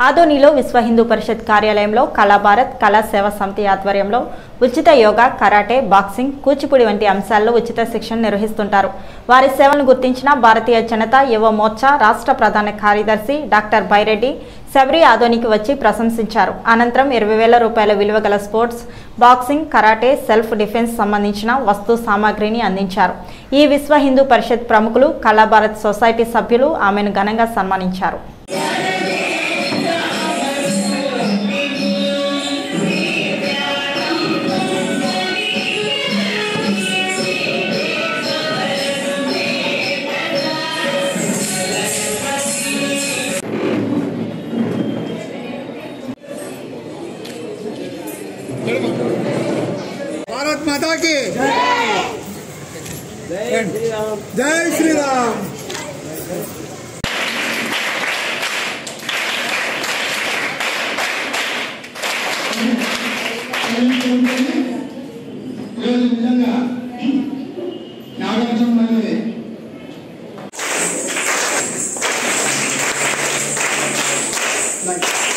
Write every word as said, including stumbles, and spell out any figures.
ఆదోనిలో విశ్వ హిందూ పరిషత్ కార్యాలయంలో కళాభారత్ కళా సేవా సమితి ఆధ్వర్యంలో ఉచిత యోగా, కరాటే, బాక్సింగ్, కూచిపూడి వంటి అంశాల్లో ఉచిత శిక్షణ నిర్వహిస్తుంటారు. వారి సేవలను గుర్తించిన భారతీయ జనతా యువ మోర్చా రాష్ట్ర ప్రధాన కార్యదర్శి డాక్టర్ బైరెడ్డి శబరి ఆదోనికి వచ్చి ప్రశంసించారు. అనంతరం ఇరవై వేల రూపాయల విలువ గల sports, boxing, karate, self defence సంబంధించిన వస్తు సామాగ్రిని అందించారు. ఈ విశ్వ హిందూ పరిషత్ ప్రముఖులు, కళాభారత్ సొసైటీ సభ్యులు ఆమెను ఘనంగా సన్మానించారు. भारत माता की जय श्री राम। नागार्जुन